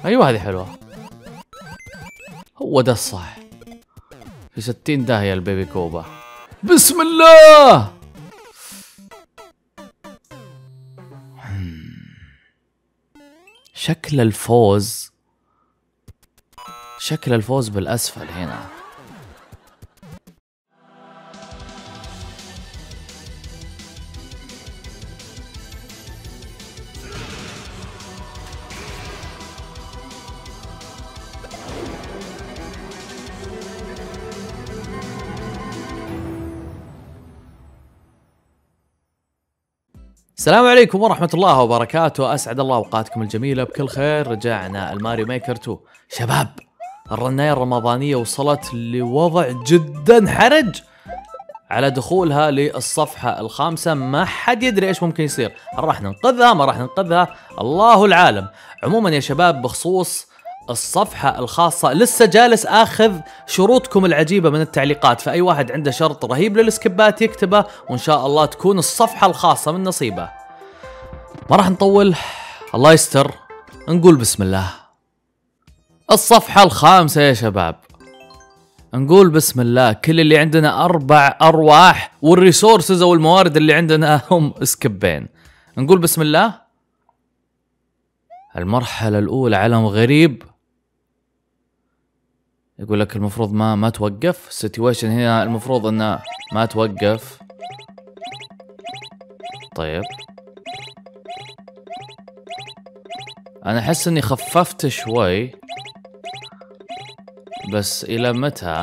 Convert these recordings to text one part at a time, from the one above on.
ايوه هذه حلوة. هو ده الصح. في 60 داهية البيبي كوبا. بسم الله. شكل الفوز بالأسفل هنا. السلام عليكم ورحمة الله وبركاته، أسعد الله أوقاتكم الجميلة بكل خير. رجعنا الماريو ميكر 2. شباب، الرناية الرمضانية وصلت لوضع جدا حرج على دخولها للصفحة الخامسة. ما حد يدري إيش ممكن يصير، راح ننقذها ما راح ننقذها، الله العالم. عموما يا شباب، بخصوص الصفحة الخاصة لسه جالس آخذ شروطكم العجيبة من التعليقات، فأي واحد عنده شرط رهيب للسكبات يكتبه، وإن شاء الله تكون الصفحة الخاصة من نصيبه. ما راح نطول، الله يستر، نقول بسم الله. الصفحة الخامسة يا شباب، نقول بسم الله. كل اللي عندنا 4 أرواح، والريسورسز أو الموارد اللي عندنا هم سكبين. نقول بسم الله. المرحلة الأولى علم غريب، يقول لك المفروض ما توقف. السيتويشن هنا المفروض انه ما توقف. طيب انا احس اني خففت شوي، بس الى متى؟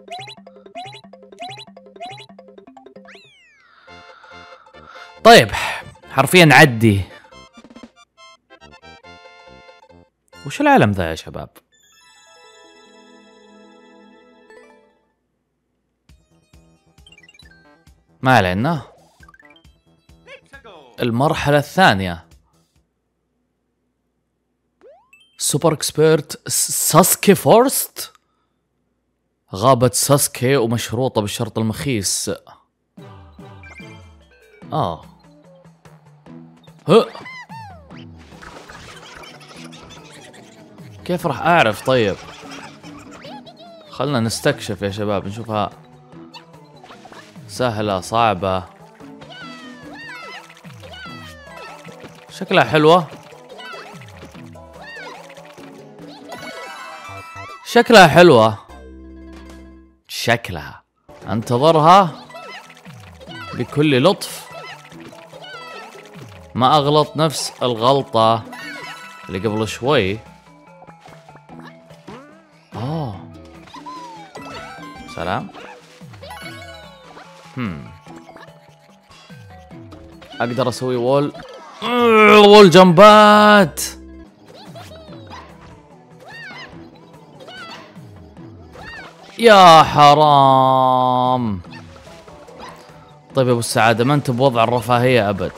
طيب حرفيا عدي. وش العالم ذا يا شباب؟ ما علينا. المرحلة الثانية، سوبر اكسبيرت ساسكي فورست. غابة ساسكي ومشروطة بالشرط المخيس. كيف راح اعرف؟ طيب خلنا نستكشف يا شباب، نشوفها سهلة صعبة. شكلها حلوة، شكلها حلوة، شكلها. انتظرها بكل لطف، ما اغلط نفس الغلطة اللي قبل شوي. سلام. اقدر اسوي وول جمبات. يا حرام. طيب يا ابو السعادة، ما انت بوضع الرفاهية ابد.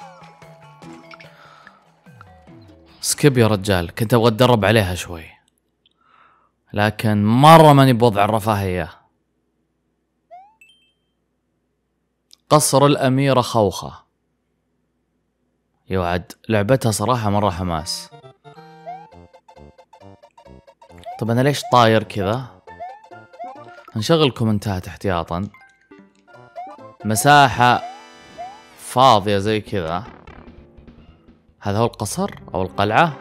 سكيب يا رجال، كنت ابغى اتدرب عليها شوي، لكن مرة ماني بوضع الرفاهية. قصر الأميرة خوخة، يوعد لعبتها صراحة مرة حماس. طب أنا ليش طاير كذا؟ هنشغل كومنتات احتياطا. مساحة فاضية زي كذا، هذا هو القصر أو القلعة.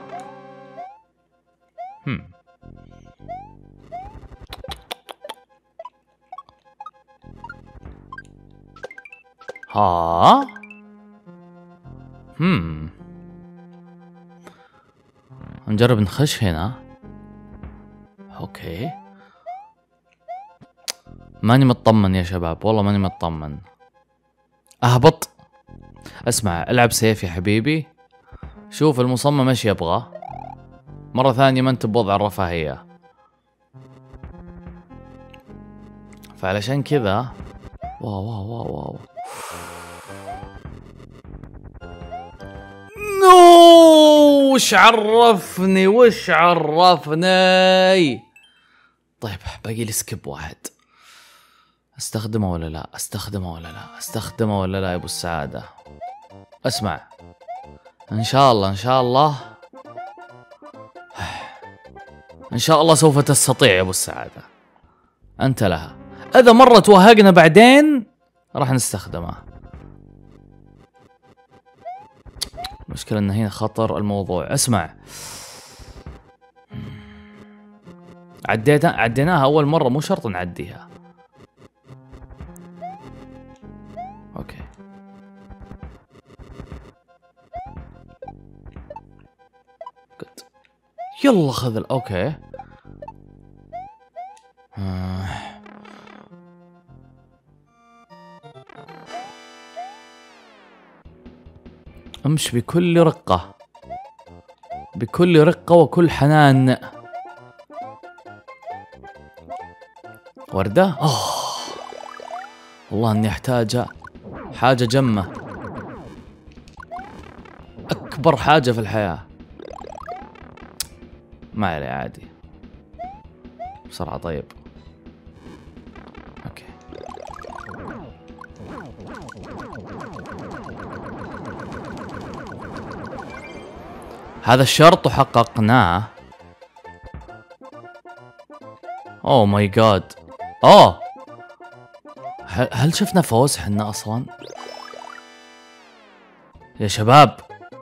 نجرب نخش هنا. اوكي، ماني مطمن يا شباب، والله ماني مطمن. اهبط. اسمع، العب سيف يا حبيبي. شوف المصمم ايش يبغى. مرة ثانية ما انت بوضع الرفاهية، فعلشان كذا. واو واو واو واو. نو، وش عرفني؟ طيب باقي لي سكيب واحد. استخدمه ولا لا؟ استخدمه ولا لا يا ابو السعادة؟ اسمع، ان شاء الله إن شاء الله سوف تستطيع يا أبو السعادة. أنت لها. إذا مرة توهقنا بعدين راح نستخدمه. المشكلة إن هنا خطر الموضوع. اسمع، عديناها أول مرة، مو شرط نعديها. أوكي. good. يلا خذ أوكي. امش بكل رقة، بكل رقة وكل حنان. وردة؟ والله اني احتاجها، حاجة جمة، اكبر حاجة في الحياة. ما علي عادي بسرعة. طيب اوكي. هذا الشرط وحققناه. اوه ماي جاد. اوه هل شفنا فوز حنا اصلا يا شباب؟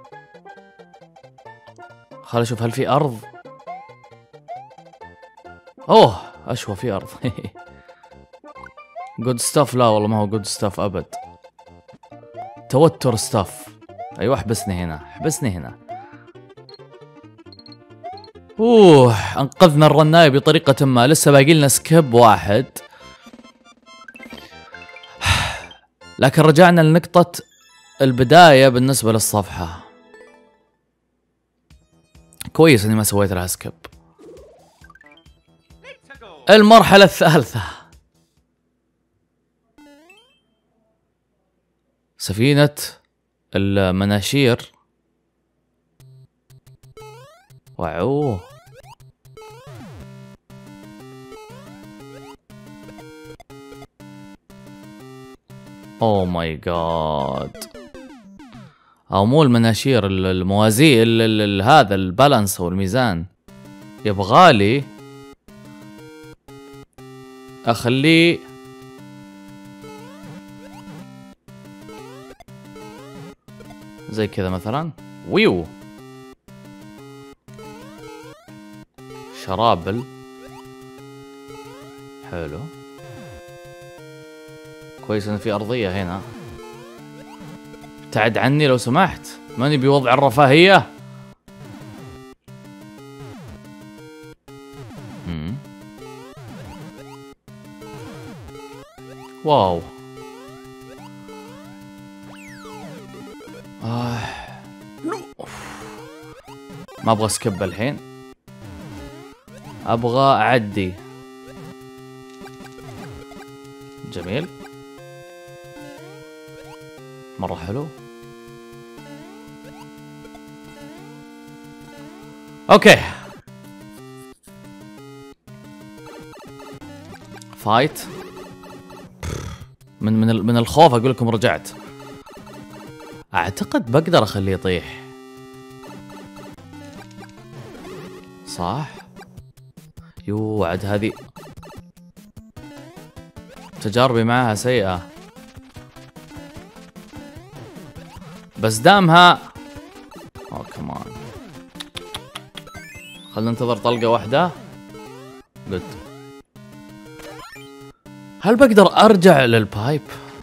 خلينا نشوف هل في ارض. اوه اشوى في ارض. جود ستاف. لا والله ما هو جود ستاف ابد. توتر ستاف. ايوه احبسني هنا، احبسني هنا. انقذنا الرناية بطريقة ما. لسه باقي لنا سكيب واحد، لكن رجعنا لنقطة البداية بالنسبة للصفحة. كويس اني ما سويت لها سكيب. المرحلة الثالثة، سفينة المناشير. واو اوه ماي جاد. او مو المناشير، الموازي، هذا البالانس او الميزان. يبغالي اخليه زي كذا مثلا. ويو شرابل حلو. كويس ان في ارضية هنا. ابتعد عني لو سمحت، ماني بوضع الرفاهية. واو. ما ابغى سكب الحين، ابغى اعدي. جميل مرة حلو. اوكي فايت. من الخوف اقول لكم رجعت. اعتقد بقدر اخليه يطيح صح؟ يو عاد هذه تجاربي معها سيئة، بس دامها اوه كمان. خلنا ننتظر طلقة واحدة. جود. هل بقدر ارجع للبايب؟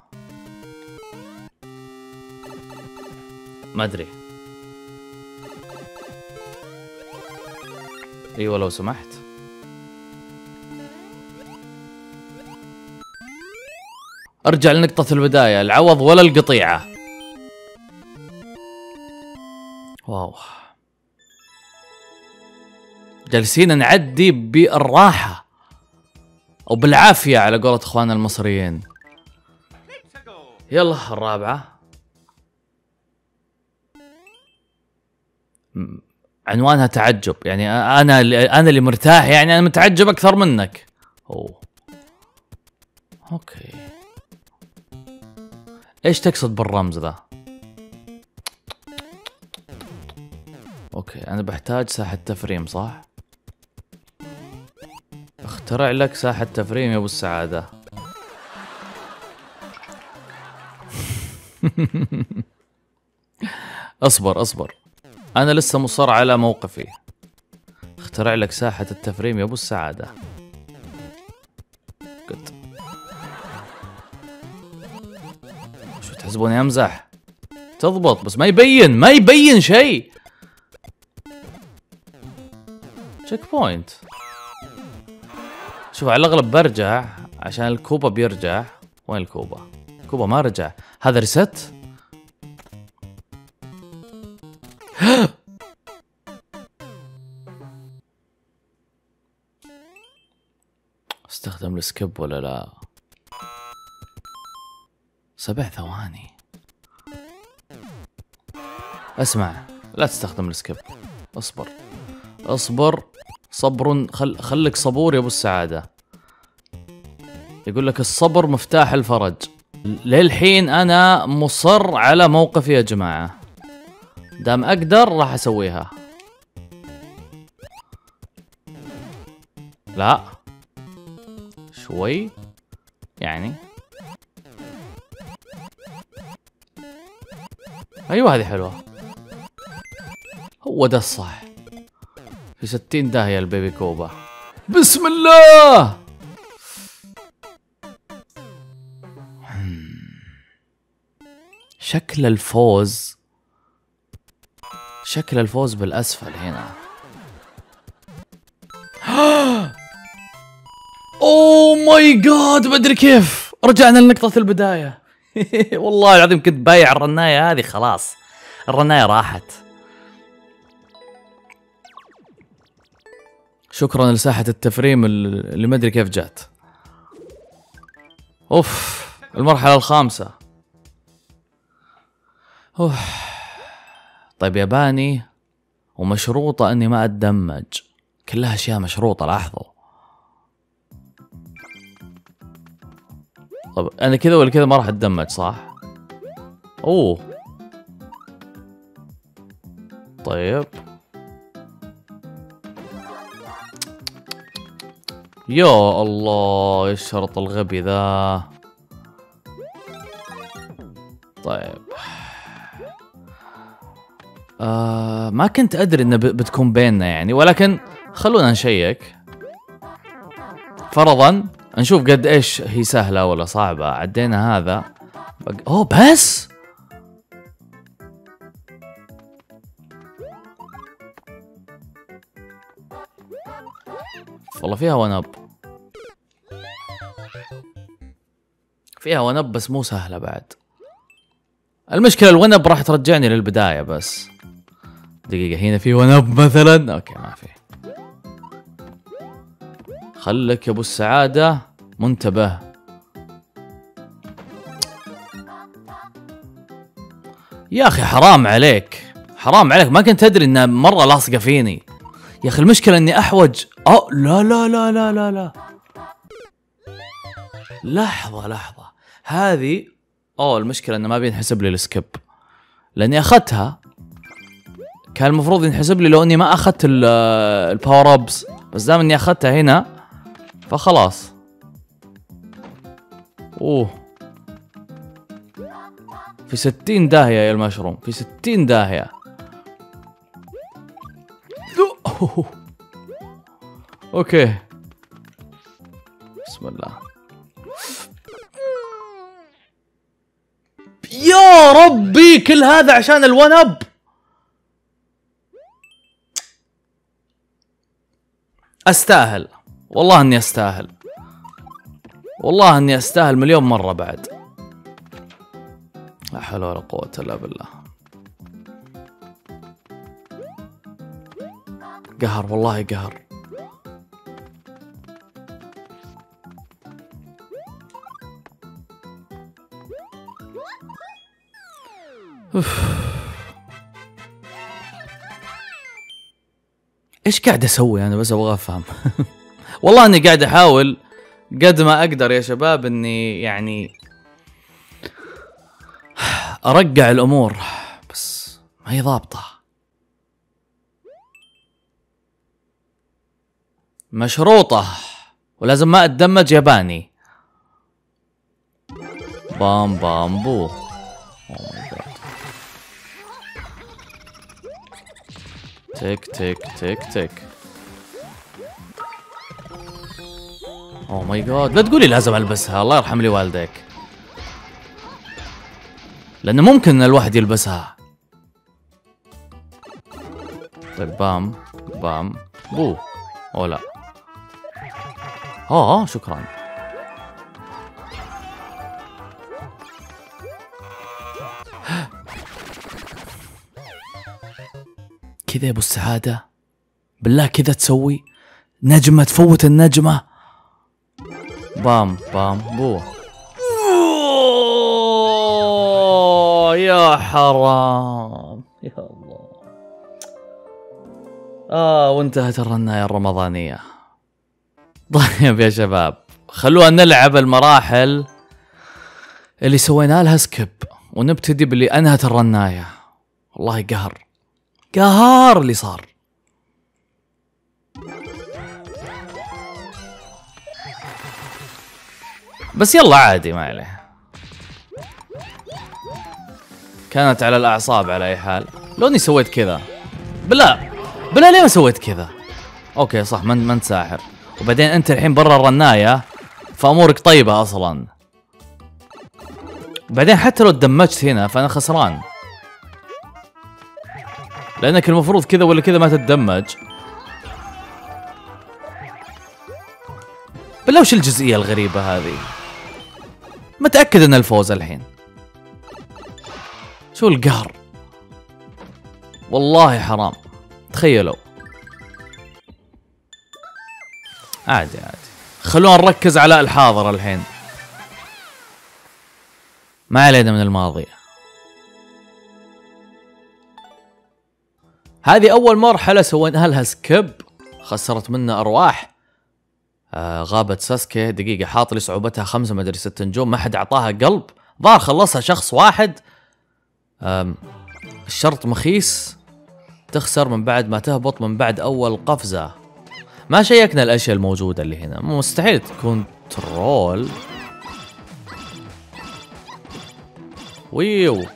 ما ادري. ايوه لو سمحت. ارجع لنقطة البداية، العوض ولا القطيعة. واو جالسين نعدي بالراحة او بالعافية على قولة اخواننا المصريين. يلا الرابعة. عنوانها تعجب، يعني انا اللي مرتاح، يعني انا متعجب اكثر منك. اوه اوكي ايش تقصد بالرمز ذا؟ اوكي انا بحتاج ساحة تفريم صح؟ اخترع لك ساحة تفريم يا ابو السعادة. اصبر اصبر، انا لسه مصر على موقفي. اخترع لك ساحة التفريم يا ابو السعادة. قلت شو تحسبوني امزح؟ تضبط بس ما يبين شيء. تشيك بوينت. شوف على الاغلب برجع عشان الكوبا بيرجع. وين الكوبا؟ الكوبا ما رجع. هذا ريست. استخدم السكيب ولا لا؟ 7 ثواني. اسمع، لا تستخدم السكيب. اصبر اصبر، صبر. خليك صبور يا ابو السعادة. يقول لك الصبر مفتاح الفرج. للحين انا مصر على موقفي يا جماعة. دام اقدر راح اسويها. لا شوي يعني. ايوه هذه حلوة. هو ده الصح. في 60 داهية البيبي كوبا. بسم الله. شكل الفوز بالاسفل هنا. اوه ماي جاد، ما ادري كيف رجعنا لنقطة البداية. والله العظيم كنت بايع الرناية هذه، خلاص الرناية راحت. شكرا لساحة التفريم اللي ما ادري كيف جات. اوف، المرحلة الخامسة. اوف. طيب ياباني ومشروطة اني ما اتدمج. كلها اشياء مشروطة، لاحظوا. طب انا كذا ولا كذا ما راح اتدمج صح؟ اوه طيب. يا الله ايش الشرط الغبي ذا. طيب ما كنت ادري انه بتكون بيننا يعني، ولكن خلونا نشيك. فرضا نشوف قد ايش هي سهلة ولا صعبة. عدينا هذا. اوه بس والله فيها ونب. فيها ونب بس مو سهلة بعد. المشكلة الونب راح ترجعني للبداية بس. دقيقة، هنا في ونب مثلا؟ اوكي ما في. خلك يا ابو السعادة منتبه. يا اخي حرام عليك، حرام عليك، ما كنت ادري انها مرة لاصقة فيني. يا اخي المشكلة اني احوج. لا لا لا لا لا لا، لحظة هذه. المشكلة انه ما بينحسب لي السكيب لاني اخذتها. كان المفروض ينحسب لي لو اني ما اخذت الباور ابس، بس دام اني اخذتها هنا فخلاص. في 60 داهية يا المشروم، في 60 داهية. اوكي بسم الله. يا ربي كل هذا عشان الونب. استاهل والله اني استاهل، والله اني استاهل مليون مرة بعد. لا حول ولا قوة الا بالله. قهر والله قهر. ايش قاعد اسوي انا؟ بس ابغى افهم. والله اني قاعد احاول قد ما اقدر يا شباب اني يعني ارجع الامور، بس ما هي ضابطة. مشروطة ولازم ما اتدمج ياباني. بام بام بو. تك تك تك تك. اوه ماي جاد، لا تقولي لازم البسها، الله يرحم لي والديك، لانه ممكن الواحد يلبسها. طيب بام بام بو. او لا، شكرا. كذا يا ابو السعادة، بالله كذا تسوي نجمة تفوت النجمة. بام بام بو. يا حرام يا الله. وانتهت الرناية الرمضانية. طيب يا شباب، خلونا نلعب المراحل اللي سوينا لها سكيب، ونبتدي باللي انهت الرناية. والله قهر اللي صار. بس يلا عادي ما عليه، كانت على الاعصاب على اي حال. لو اني سويت كذا، بلا ليه ما سويت كذا؟ اوكي صح، ما انت ساحر، وبعدين انت الحين برا الرناية فامورك طيبة اصلا. بعدين حتى لو تدمجت هنا فانا خسران، لانك المفروض كذا ولا كذا ما تتدمج. بالله وش الجزئية الغريبة هذه؟ متأكد ان الفوز الحين. شو القهر؟ والله حرام. تخيلوا. عادي خلونا نركز على الحاضر الحين، ما علينا من الماضي. هذه اول مرحلة سوينا لها سكيب، خسرت منا ارواح. غابت ساسكي. دقيقة، حاط لي صعوبتها 5 مدري 6 نجوم، ما حد اعطاها قلب. ظهر خلصها شخص واحد. الشرط مخيس، تخسر من بعد ما تهبط من بعد اول قفزة. ما شيكنا الاشياء الموجودة اللي هنا، مستحيل تكون ترول. ويو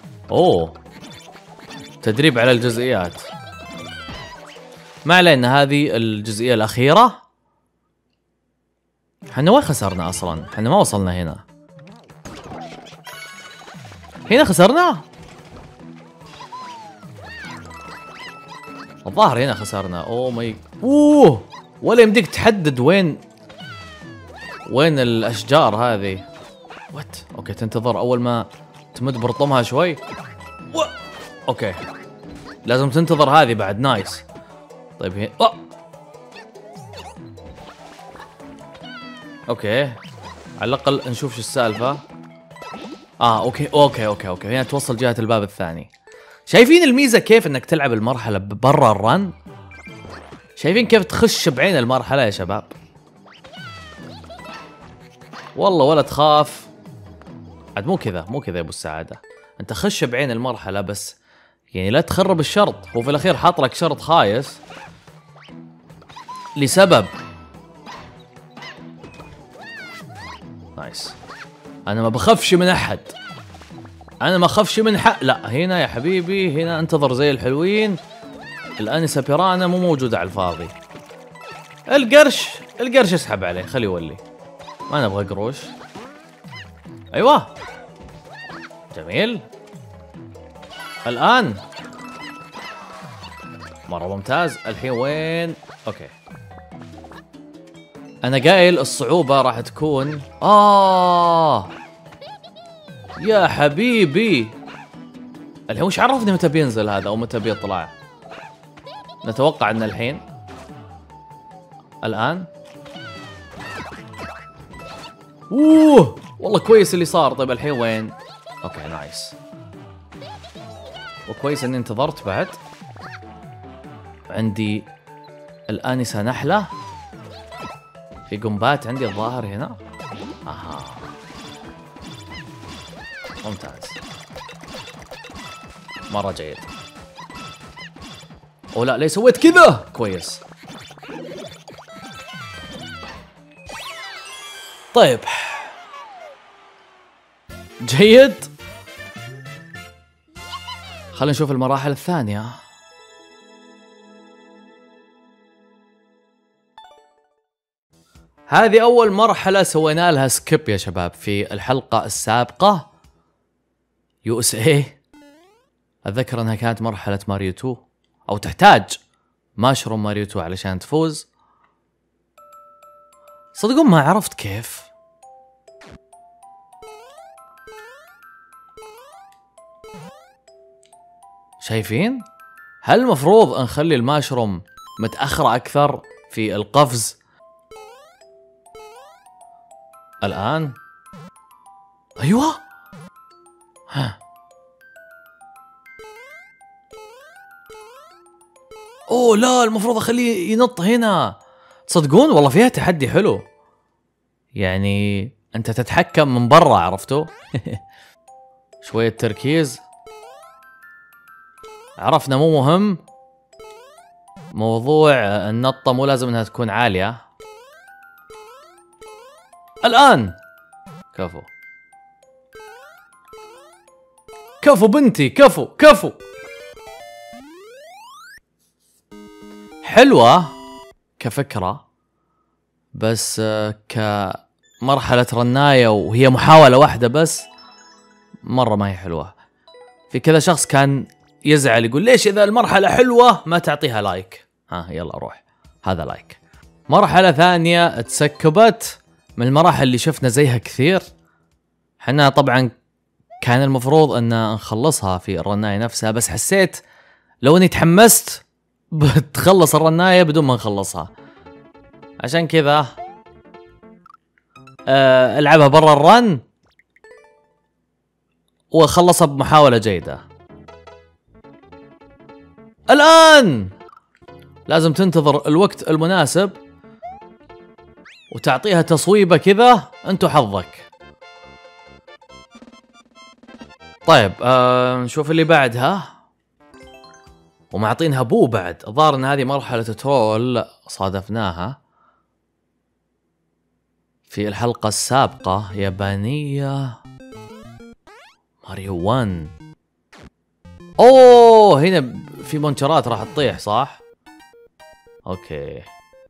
تدريب على الجزئيات. ما علينا، هذه الجزئية الأخيرة. حنا وين خسرنا أصلا؟ حنا ما وصلنا هنا خسرنا؟ الظاهر هنا خسرنا. ولا يمديك تحدد وين الأشجار هذه. اوكي، تنتظر أول ما تمد برطمها شوي. اوكي، لازم تنتظر هذه بعد. نايس. طيب هي اوكي، على الاقل نشوف شو السالفه. اوكي هنا توصل جهه الباب الثاني. شايفين الميزه كيف انك تلعب المرحله برا الرن؟ شايفين كيف تخش بعين المرحله يا شباب؟ والله ولا تخاف. عاد مو كذا يا ابو السعاده، انت خش بعين المرحله بس، يعني لا تخرب الشرط. هو في الاخير حاط لك شرط خايس لسبب. نايس. انا ما بخافش من احد، لا هنا يا حبيبي، هنا انتظر زي الحلوين. الانسه بيرانا مو موجوده على الفاضي. القرش اسحب عليه، خليه يولي. ما نبغى قروش. ايوه جميل. الان مره ممتاز. الحين وين؟ اوكي، انا قايل الصعوبة راح تكون يا حبيبي. الحين وش عرفني متى بينزل هذا او متى بيطلع؟ نتوقع ان الان والله كويس اللي صار. طيب الحين وين؟ اوكي نايس. وكويس اني انتظرت بعد. عندي الآنسة نحلة. في قنبات عندي الظاهر هنا. ممتاز، مرة جيد. لا ليه سويت كذا؟ كويس. طيب جيد، خلينا نشوف المراحل الثانية. هذه أول مرحلة سوينا لها سكيب يا شباب في الحلقة السابقة. يو اس اي أتذكر أنها كانت مرحلة ماريو 2، أو تحتاج ماشروم ماريو 2 علشان تفوز. صدقون ما عرفت كيف. شايفين؟ هل المفروض نخلي الماشروم متأخرة أكثر في القفز الآن؟ أيوة. ها. أوه لا، المفروض أخليه ينط هنا. تصدقون والله فيها تحدي حلو، يعني أنت تتحكم من برا، عرفتوا؟ شوية تركيز. عرفنا مو مهم موضوع النطة، مو لازم انها تكون عالية. الآن كفو كفو بنتي، كفو كفو. حلوة كفكرة، بس كمرحلة رناية وهي محاولة واحدة بس، مرة ما هي حلوة. في كذا شخص كان يزعل يقول ليش إذا المرحلة حلوة ما تعطيها لايك؟ ها يلا روح، هذا لايك. مرحلة ثانية تسكبت من المراحل اللي شفنا زيها كثير. حنا طبعا كان المفروض أن نخلصها في الرناية نفسها، بس حسيت لو أني تحمست بتخلص الرناية بدون ما نخلصها، عشان كذا العبها برا الرن وخلصها بمحاولة جيدة. الآن لازم تنتظر الوقت المناسب وتعطيها تصويبة كذا، انتو حظك. طيب نشوف اللي بعدها، ومعطينها بو بعد. الظاهر ان هذه مرحلة ترول صادفناها في الحلقة السابقة، يابانية ماريو 1. اوه هنا في منشرات راح تطيح صح؟ اوكي.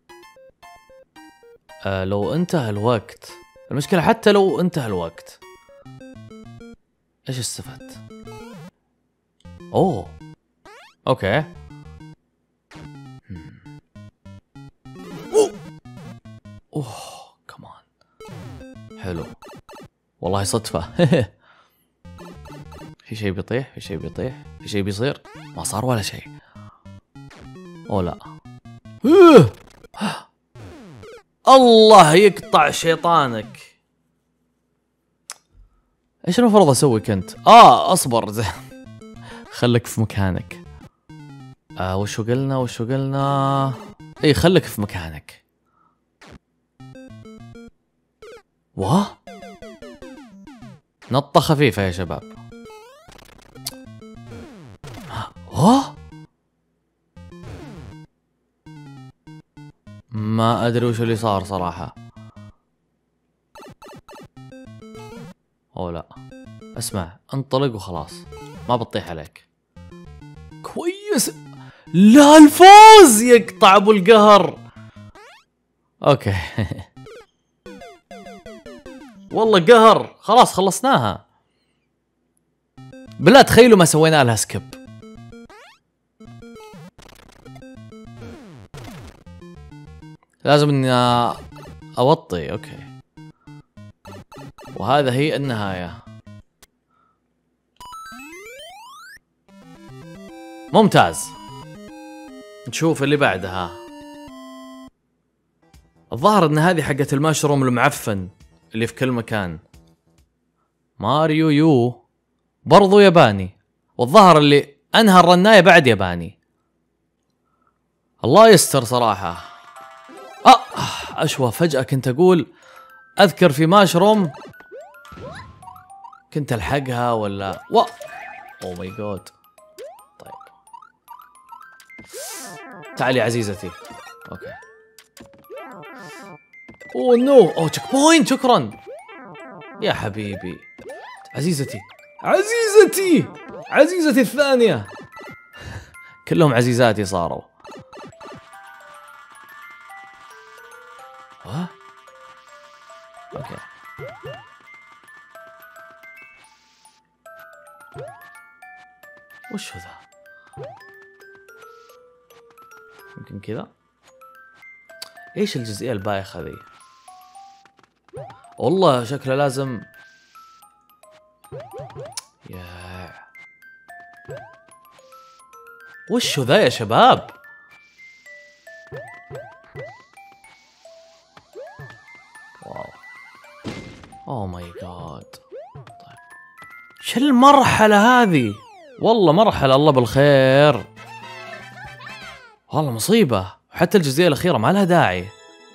لو انتهى الوقت، المشكلة حتى لو انتهى الوقت ايش استفدت؟ اوه اوكي. اوه كمان حلو والله صدفة. في شيء بيطيح، في شيء بيطيح، في شيء بيصير. ما صار ولا شيء. اوه لا. الله يقطع شيطانك. ايش المفروض اسوي كنت؟ اصبر. خليك في مكانك. وشو قلنا؟ اي خليك في مكانك. نطة خفيفة يا شباب. ما ادري وش اللي صار صراحة. لا اسمع، انطلق وخلاص، ما بتطيح عليك. كويس. لا الفوز يقطع ابو القهر. اوكي. والله قهر. خلاص خلصناها. بالله تخيلوا ما سوينا لها سكيب. لازم اني اوطي. اوكي، وهذا هي النهاية. ممتاز. نشوف اللي بعدها. الظاهر ان هذه حقة المشروم المعفن اللي في كل مكان. ماريو يو برضو ياباني، والظاهر اللي انهى الرناية بعد ياباني. الله يستر صراحة. اشوى فجأة كنت اقول اذكر في ماشروم كنت الحقها ولا اوه ماي جاد. طيب تعالي عزيزتي. اوكي اوه نو، اوه تشيك بوينت، شكرا يا حبيبي. عزيزتي عزيزتي عزيزتي الثانية. كلهم عزيزاتي صاروا. ها اوكي. وش هو ذا؟ يمكن كذا. ايش الجزئية البايخة ذي؟ والله شكله لازم. يا وش هو ذا يا شباب؟ واو اوه ماي جاد. طيب شو المرحلة هذه؟ والله مرحلة الله بالخير، والله مصيبة. حتى الجزئية الأخيرة ما لها داعي.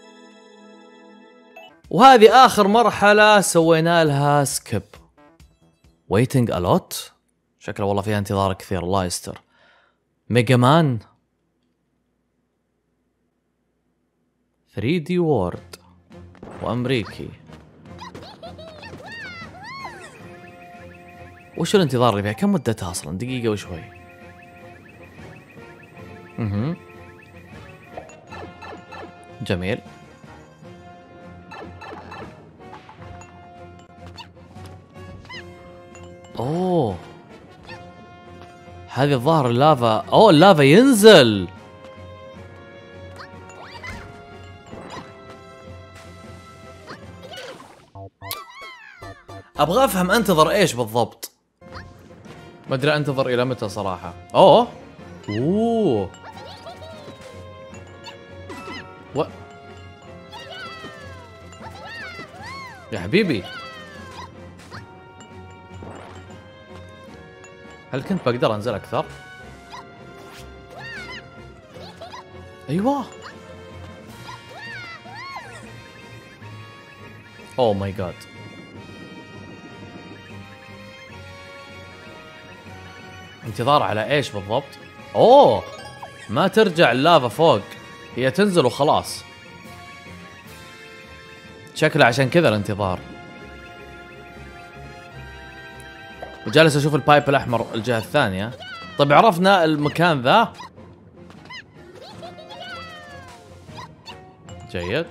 وهذه آخر مرحلة سوينا لها سكيب. waiting a lot. شكله والله فيها انتظار كثير، الله يستر. ميجا مان 3D وورد وأمريكي. وش الانتظار اللي فيها؟ كم مدتها أصلا؟ دقيقة وشوي. جميل. اوه هذه الظاهر اللافا. اوه اللافا ينزل. ابغى افهم انتظر ايش بالضبط. ما ادري انتظر الى متى صراحة. اوه يا حبيبي، هل كنت بقدر انزل اكثر؟ ايوه. اوه ماي جاد. انتظار على ايش بالضبط؟ اوه ما ترجع اللافا فوق، هي تنزل وخلاص. شكله عشان كذا الانتظار. وجالس اشوف البايب الاحمر الجهة الثانية. طيب عرفنا المكان ذا. جيد.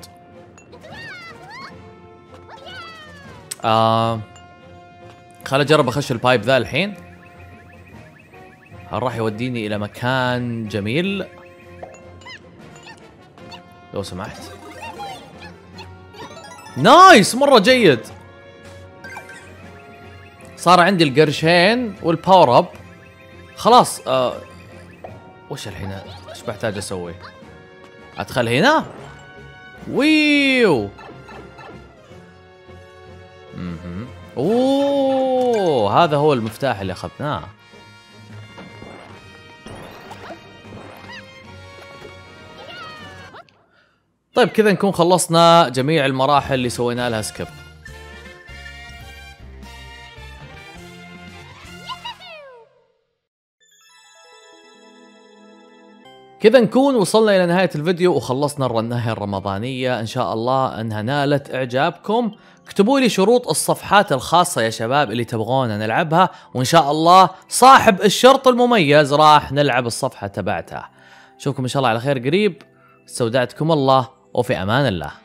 خل اجرب اخش البايب ذا الحين. هل راح يوديني الى مكان جميل؟ لو سمحت. نايس، مرة جيد. صار عندي القرشين والباور اب. خلاص. وش الحين؟ ايش بحتاج اسوي؟ ادخل هنا. ويو. اوه هذا هو المفتاح اللي اخذناه. طيب كذا نكون خلصنا جميع المراحل اللي سوينا لها سكيب. كذا نكون وصلنا إلى نهاية الفيديو وخلصنا الرناية الرمضانية. إن شاء الله أنها نالت إعجابكم. اكتبوا لي شروط الصفحات الخاصة يا شباب اللي تبغونا نلعبها، وإن شاء الله صاحب الشرط المميز راح نلعب الصفحة تبعتها. أشوفكم إن شاء الله على خير قريب. استودعتكم الله وفي أمان الله.